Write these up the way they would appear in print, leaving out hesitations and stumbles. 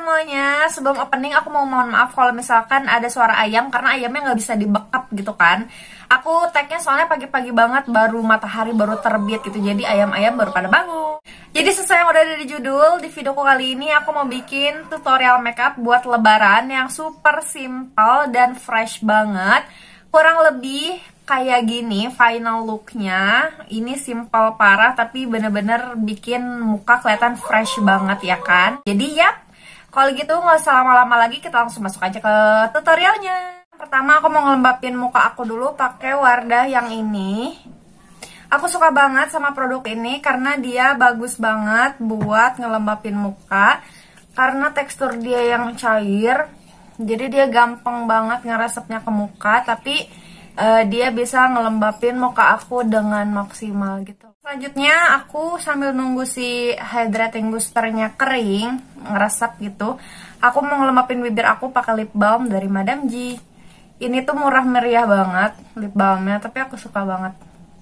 semuanya, sebelum opening aku mau mohon maaf kalau misalkan ada suara ayam karena ayamnya nggak bisa dibekap gitu kan. Aku tagnya soalnya pagi-pagi banget, baru matahari baru terbit gitu, jadi ayam-ayam baru pada bangun. Jadi sesuai yang udah ada di judul, di videoku kali ini aku mau bikin tutorial makeup buat lebaran yang super simple dan fresh banget. Kurang lebih kayak gini final looknya. Ini simple parah tapi bener-bener bikin muka kelihatan fresh banget ya kan. Jadi ya, kalau gitu nggak usah lama-lama lagi, kita langsung masuk aja ke tutorialnya. Pertama aku mau ngelembapin muka aku dulu pakai Wardah yang ini. Aku suka banget sama produk ini karena dia bagus banget buat ngelembapin muka. Karena tekstur dia yang cair, jadi dia gampang banget ngeresepnya ke muka, tapi dia bisa ngelembapin muka aku dengan maksimal gitu. Selanjutnya aku sambil nunggu si hydrating boosternya kering, ngeresep gitu, aku mau ngelembapin bibir aku pakai lip balm dari Madame G. Ini tuh murah meriah banget lip balmnya, tapi aku suka banget.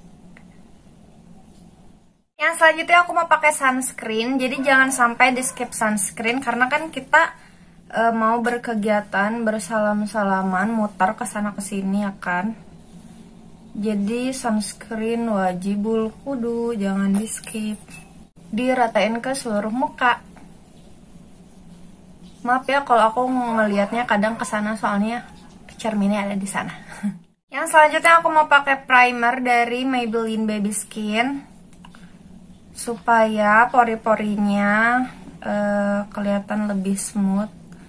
Yang selanjutnya aku mau pakai sunscreen, jadi jangan sampai di skip sunscreen karena kan kita mau berkegiatan, bersalam-salaman, muter kesana kesini ya kan. Jadi sunscreen wajibul kudu, jangan di skip. Diratain ke seluruh muka. Maaf ya kalau aku ngelihatnya kadang kesana soalnya cerminnya ada di sana. Yang selanjutnya aku mau pakai primer dari Maybelline Baby Skin supaya pori-porinya kelihatan lebih smooth.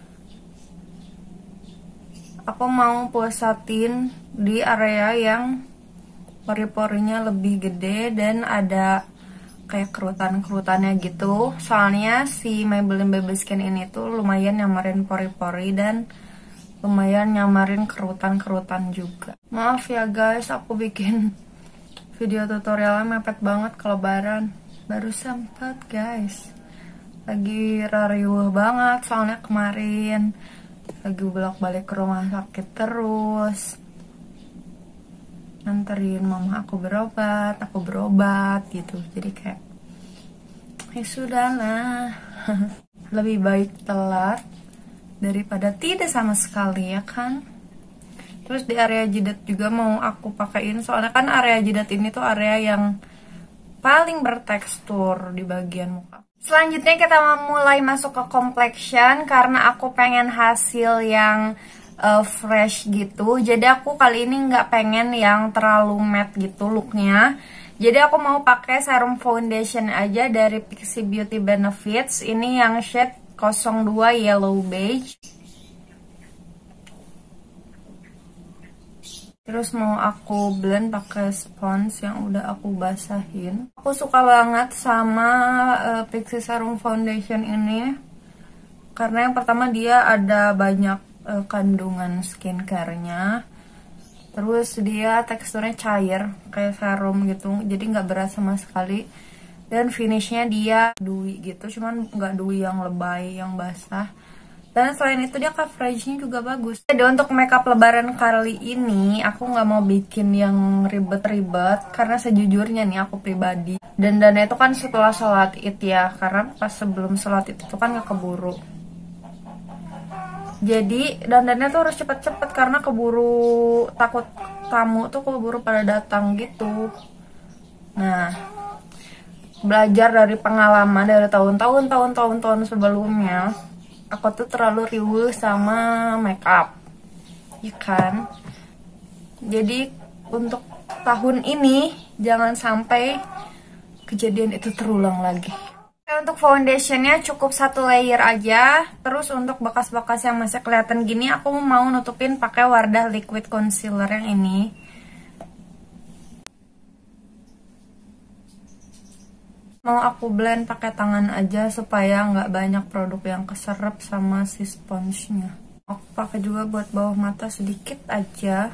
Aku mau pusatin di area yang pori-porinya lebih gede dan ada kayak kerutan-kerutannya gitu. Soalnya si Maybelline Baby Skin ini tuh lumayan nyamarin pori-pori dan lumayan nyamarin kerutan-kerutan juga. Maaf ya guys, aku bikin video tutorialnya mepet banget ke lebaran. Baru sempat guys. Lagi rariuh banget soalnya kemarin lagi bolak-balik ke rumah sakit terus, nganterin mama aku berobat gitu. Jadi kayak ya sudahlah. Lebih baik telat daripada tidak sama sekali ya kan. Terus di area jidat juga mau aku pakein, soalnya kan area jidat ini tuh area yang paling bertekstur di bagian muka. Selanjutnya kita mulai masuk ke complexion karena aku pengen hasil yang fresh gitu. Jadi aku kali ini nggak pengen yang terlalu matte gitu looknya. Jadi aku mau pakai serum foundation aja dari Pixi Beauty Benefits. Ini yang shade 02 Yellow Beige. Terus mau aku blend pakai spons yang udah aku basahin. Aku suka banget sama Pixi Serum Foundation ini karena yang pertama dia ada banyak kandungan skincare-nya. Terus dia teksturnya cair kayak serum gitu, jadi nggak berat sama sekali. Dan finishnya dia dewy gitu, cuman nggak dewy yang lebay, yang basah. Dan selain itu dia coveragenya juga bagus. Jadi untuk makeup lebaran kali ini aku nggak mau bikin yang ribet-ribet karena sejujurnya nih aku pribadi dandannya itu kan setelah sholat id ya, karena pas sebelum sholat id itu kan nggak keburu. Jadi dandannya tuh harus cepet-cepet karena keburu, takut tamu tuh keburu pada datang gitu. Nah, belajar dari pengalaman dari tahun-tahun sebelumnya, aku tuh terlalu riuh sama makeup, ya kan? Jadi untuk tahun ini jangan sampai kejadian itu terulang lagi. Untuk foundationnya cukup satu layer aja. Terus untuk bekas-bekas yang masih kelihatan gini, aku mau nutupin pakai Wardah Liquid Concealer yang ini. Mau aku blend pakai tangan aja supaya nggak banyak produk yang keserap sama si sponsnya. Aku pakai juga buat bawah mata sedikit aja.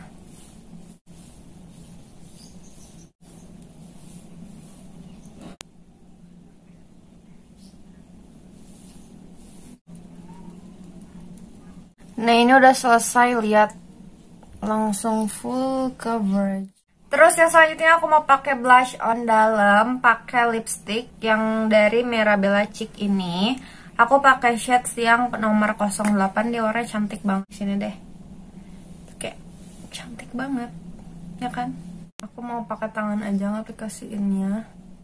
Nah ini udah selesai, lihat langsung full coverage. Terus yang selanjutnya aku mau pakai blush on dalam, pakai lipstick yang dari Mirabella Chic ini. Aku pakai shades yang nomor 08, dia warnanya cantik banget. Sini deh. Kayak cantik banget, ya kan? Aku mau pakai tangan aja ngaplikasiinnya.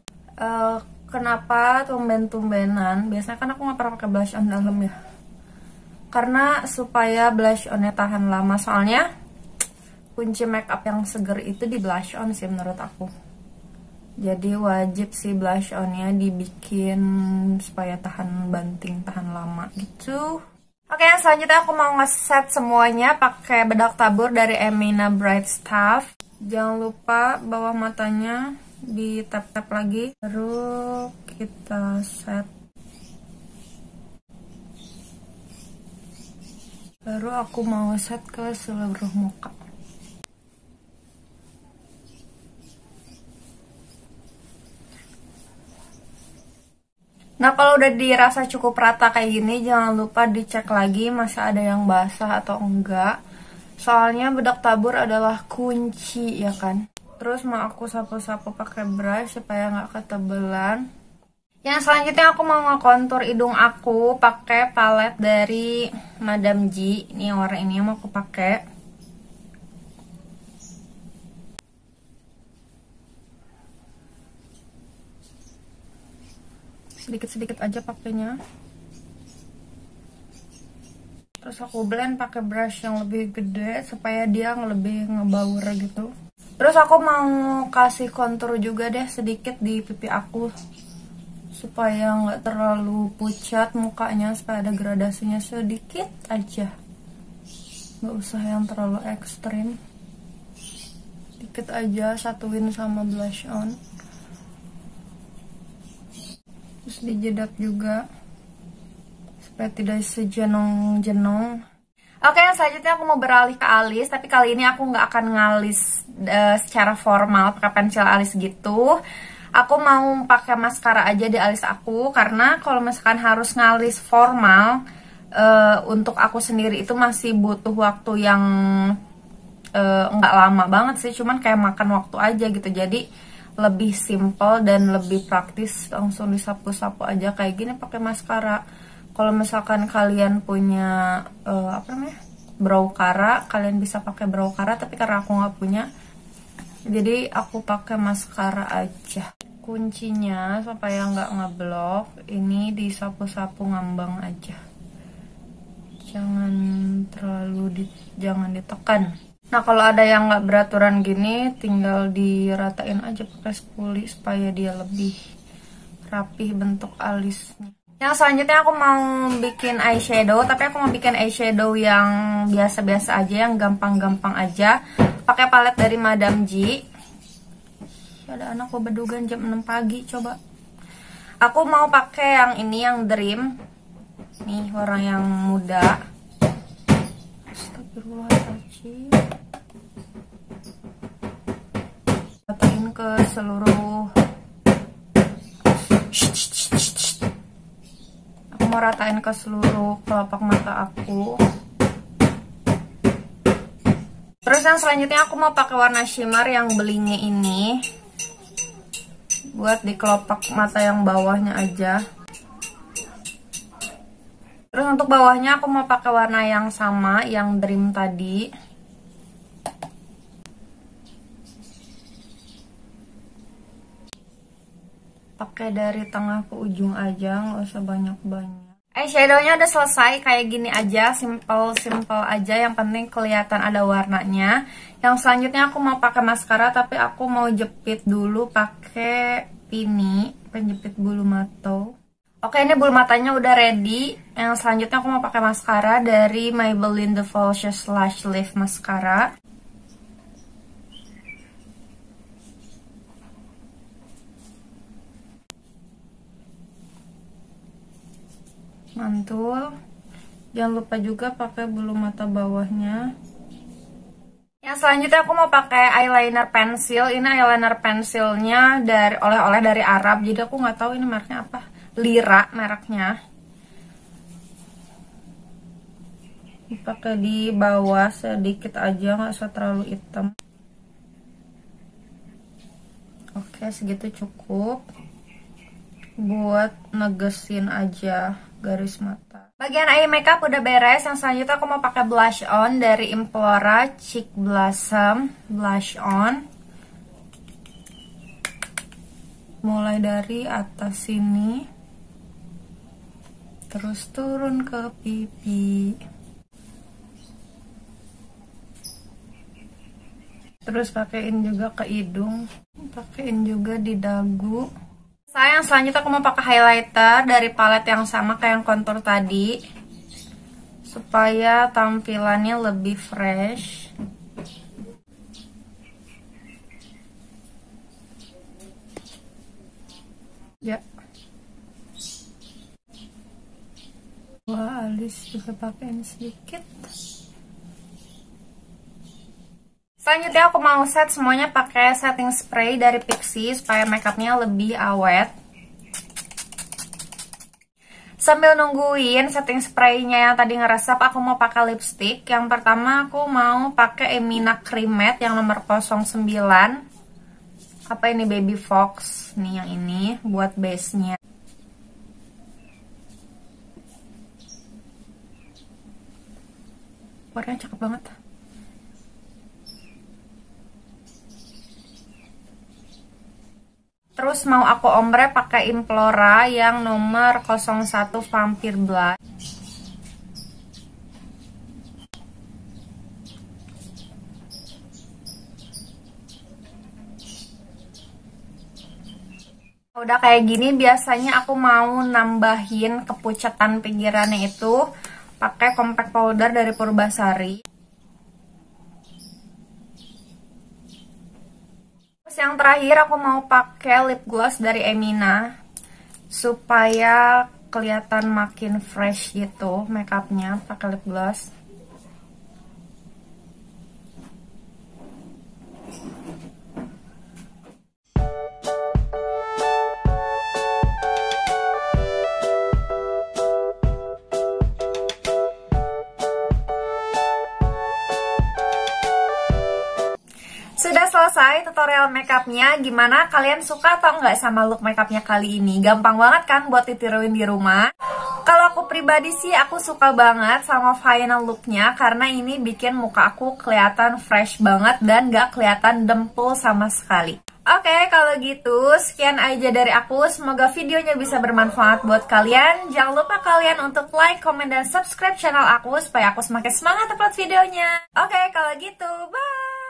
Kenapa tumben-tumbenan? Biasanya kan aku nggak pernah pakai blush on dalam ya. Karena supaya blush onnya tahan lama. Soalnya kunci makeup yang seger itu di blush on sih menurut aku. Jadi wajib sih blush onnya dibikin supaya tahan banting, tahan lama gitu. Oke, yang selanjutnya aku mau ngeset semuanya pakai bedak tabur dari Emina Bright Stuff. Jangan lupa bawah matanya di tap-tap lagi, baru kita set. Baru aku mau set ke seluruh muka. Nah, kalau udah dirasa cukup rata kayak gini, jangan lupa dicek lagi masih ada yang basah atau enggak. Soalnya bedak tabur adalah kunci, ya kan? Terus mau aku sapu-sapu pakai brush supaya nggak ketebelan. Yang selanjutnya aku mau ngekontur hidung aku pakai palet dari Madame G. Ini warna ini yang mau aku pakai. Sedikit-sedikit aja pakainya. Terus aku blend pakai brush yang lebih gede supaya dia lebih ngebaur gitu. Terus aku mau kasih kontur juga deh sedikit di pipi aku supaya nggak terlalu pucat mukanya, supaya ada gradasinya sedikit aja. Nggak usah yang terlalu ekstrim. Dikit aja, satuin sama blush on. Terus dijedat juga supaya tidak sejenong-jenong. Oke, selanjutnya aku mau beralih ke alis, tapi kali ini aku nggak akan ngalis secara formal pakai pensil alis gitu. Aku mau pakai maskara aja di alis aku, karena kalau misalkan harus ngalis formal untuk aku sendiri itu masih butuh waktu yang nggak lama banget sih, cuman kayak makan waktu aja gitu. Jadi lebih simple dan lebih praktis, langsung disapu-sapu aja kayak gini pakai maskara. Kalau misalkan kalian punya apa namanya, brow cara, kalian bisa pakai brow cara, tapi karena aku nggak punya, jadi aku pakai maskara aja. Kuncinya supaya nggak ngeblok, ini disapu-sapu ngambang aja, jangan ditekan. Nah, kalau ada yang nggak beraturan gini, tinggal diratain aja pakai spuli supaya dia lebih rapih bentuk alisnya. Yang selanjutnya aku mau bikin eyeshadow, tapi aku mau bikin eyeshadow yang biasa-biasa aja, yang gampang-gampang aja. Pakai palet dari Madame G. Ada anak bedugan jam 6 pagi, coba. Aku mau pakai yang ini, yang Dream. Nih, warna yang muda. Astagfirullahaladzim. Ratain ke seluruh. Aku mau ratain ke seluruh kelopak mata aku. Terus yang selanjutnya aku mau pakai warna shimmer yang belingi ini, buat di kelopak mata yang bawahnya aja. Terus untuk bawahnya aku mau pakai warna yang sama, yang Dream tadi. Pakai dari tengah ke ujung aja, nggak usah banyak-banyak. Eyeshadownya udah selesai, kayak gini aja, simple aja. Yang penting kelihatan ada warnanya. Yang selanjutnya aku mau pakai maskara, tapi aku mau jepit dulu pakai Pini, penjepit bulu mata. Oke, ini bulu matanya udah ready. Yang selanjutnya aku mau pakai maskara dari Maybelline The Volusious Lash Lift Mascara. Mantul. Jangan lupa juga pakai bulu mata bawahnya. Yang selanjutnya aku mau pakai eyeliner pensil. Ini eyeliner pensilnya dari oleh-oleh dari Arab. Jadi aku nggak tahu ini mereknya apa. Lira mereknya. Dipakai di bawah sedikit aja, nggak usah terlalu hitam. Oke, segitu cukup buat negesin aja garis mata. Bagian eye makeup udah beres. Yang selanjutnya aku mau pakai blush on dari Implora Cheek Blossom Blush On. Mulai dari atas sini, terus turun ke pipi, terus pakein juga ke hidung, pakein juga di dagu. Sayang, selanjutnya aku mau pakai highlighter dari palette yang sama kayak yang contour tadi, supaya tampilannya lebih fresh. Ya. Wah, alis juga pakein sedikit. Selanjutnya aku mau set semuanya pakai setting spray dari Pixi supaya makeupnya lebih awet. Sambil nungguin setting spraynya yang tadi ngeresap, aku mau pakai lipstick. Yang pertama aku mau pakai Emina Cream Matte yang nomor 09. Apa ini, Baby Fox nih, yang ini buat base-nya. Warnanya cakep banget. Terus mau aku ombre pakai Implora yang nomor 01 Vampire Blush. Udah kayak gini, biasanya aku mau nambahin kepucatan pinggirannya itu pakai compact powder dari Purbasari. Yang terakhir aku mau pakai lip gloss dari Emina supaya kelihatan makin fresh gitu makeupnya pakai lip gloss. Sudah selesai tutorial makeupnya. Gimana, kalian suka atau enggak sama look makeupnya kali ini? Gampang banget kan buat ditiruin di rumah? Kalau aku pribadi sih aku suka banget sama final looknya, karena ini bikin muka aku kelihatan fresh banget dan gak kelihatan dempul sama sekali. Oke, kalau gitu sekian aja dari aku. Semoga videonya bisa bermanfaat buat kalian. Jangan lupa kalian untuk like, comment, dan subscribe channel aku supaya aku semakin semangat upload videonya. Oke, kalau gitu, bye!